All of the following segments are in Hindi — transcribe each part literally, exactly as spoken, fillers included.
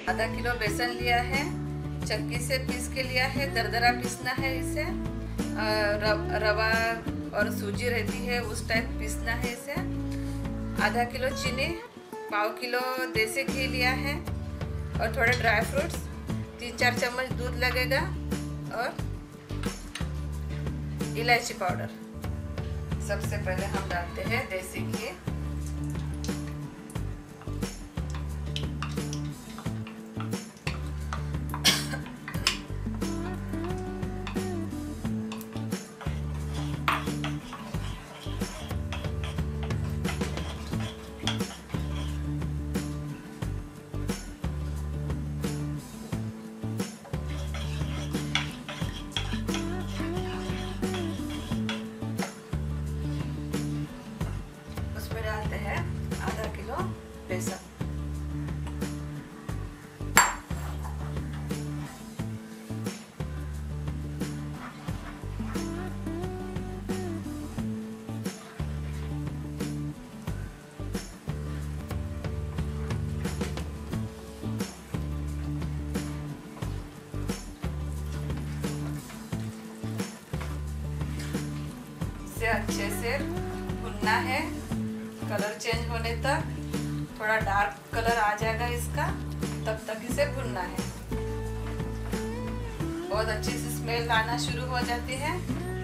आधा किलो बेसन लिया है, चक्की से पीस के लिया है, दरदरा पीसना है इसे। रवा और सूजी रहती है उस टाइप पीसना है इसे। आधा किलो चीनी, पाव किलो देसी घी लिया है और थोड़े ड्राई फ्रूट्स, तीन चार चम्मच दूध लगेगा और इलायची पाउडर। सबसे पहले हम डालते हैं देसी घी। डालते हैं आधा किलो बेसन। इसे अच्छे से भुनना है, कलर चेंज होने तक। थोड़ा डार्क कलर आ जाएगा इसका, तब तक इसे भुनना है। बहुत अच्छी सी स्मेल आना शुरू हो जाती है।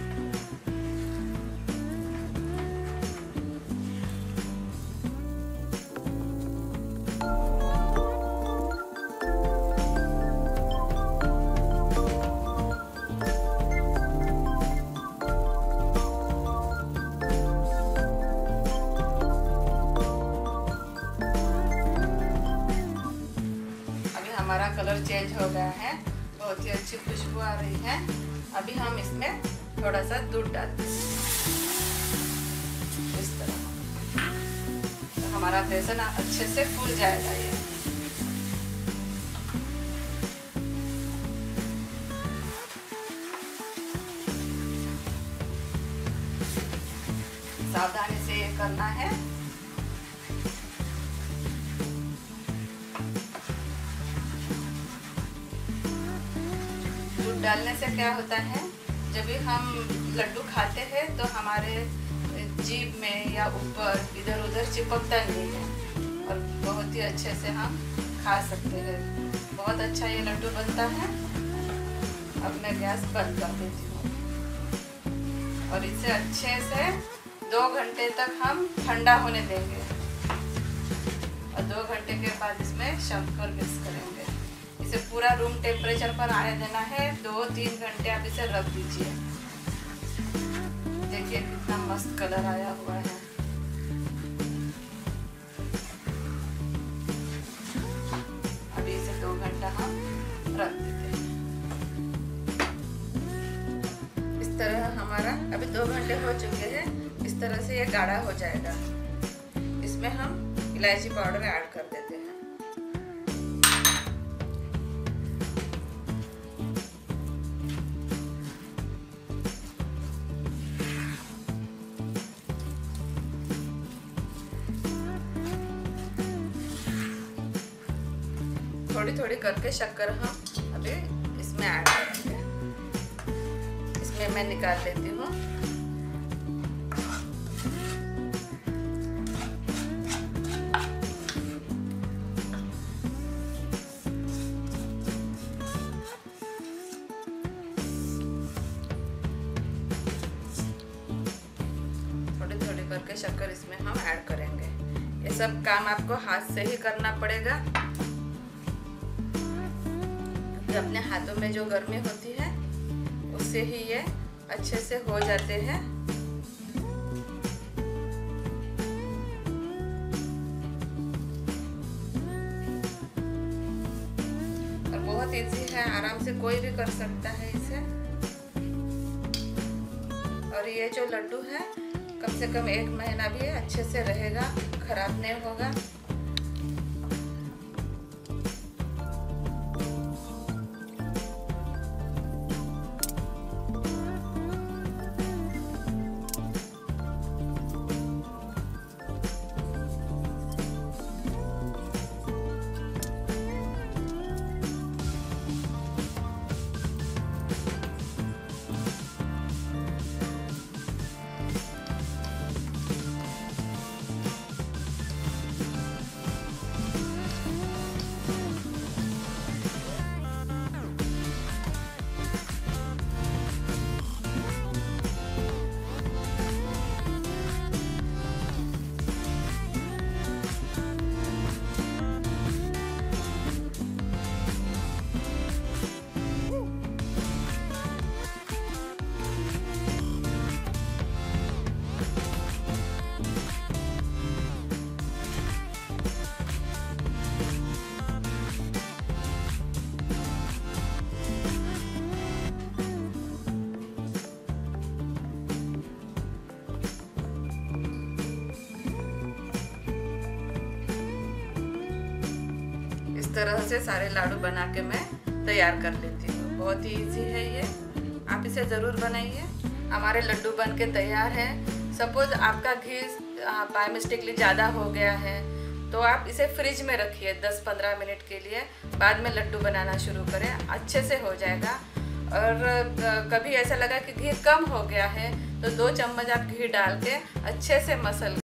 हमारा कलर चेंज हो गया है, बहुत ही अच्छी खुशबू आ रही है। अभी हम इसमें थोड़ा सा दूध डालते हैं इस तरह, तो हमारा बेसन अच्छे से फूल जाएगा। ये सावधानी से ये करना है। डालने से क्या होता है, जब भी हम लड्डू खाते हैं तो हमारे जीभ में या ऊपर इधर उधर चिपकता नहीं है और बहुत ही अच्छे से हम खा सकते हैं। बहुत अच्छा ये लड्डू बनता है। अब मैं गैस बंद कर देती हूँ और इसे अच्छे से दो घंटे तक हम ठंडा होने देंगे और दो घंटे के बाद इसमें शक्कर मिक्स करेंगे। इसे पूरा रूम टेम्परेचर पर आने देना है। दो तीन घंटे आप इसे रख दीजिए। देखिए कितना मस्त कलर आया हुआ है। अभी इसे दो घंटा हम रख देते हैं। इस तरह हमारा अभी दो घंटे हो चुके हैं। इस तरह से ये गाढ़ा हो जाएगा। इसमें हम इलायची पाउडर ऐड कर देते हैं। थोड़ी थोड़ी करके शक्कर हम अभी इसमें ऐड करेंगे। इसमें मैं निकाल लेती हूँ। थोड़ी थोड़ी करके शक्कर इसमें हम ऐड करेंगे। ये सब काम आपको हाथ से ही करना पड़ेगा, अपने हाथों में जो गर्मी होती है उससे ही ये अच्छे से हो जाते हैं। और बहुत इजी है, आराम से कोई भी कर सकता है इसे। और ये जो लड्डू है कम से कम एक महीना भी अच्छे से रहेगा, खराब नहीं होगा। तरह से सारे लाडू बना के मैं तैयार कर लेती हूँ। बहुत ही इजी है ये, आप इसे ज़रूर बनाइए। हमारे लड्डू बन के तैयार है। सपोज़ आपका घी बाय मिस्टेकली ज़्यादा हो गया है तो आप इसे फ्रिज में रखिए दस पंद्रह मिनट के लिए, बाद में लड्डू बनाना शुरू करें, अच्छे से हो जाएगा। और कभी ऐसा लगा कि घी कम हो गया है तो दो चम्मच आप घी डाल के अच्छे से मसल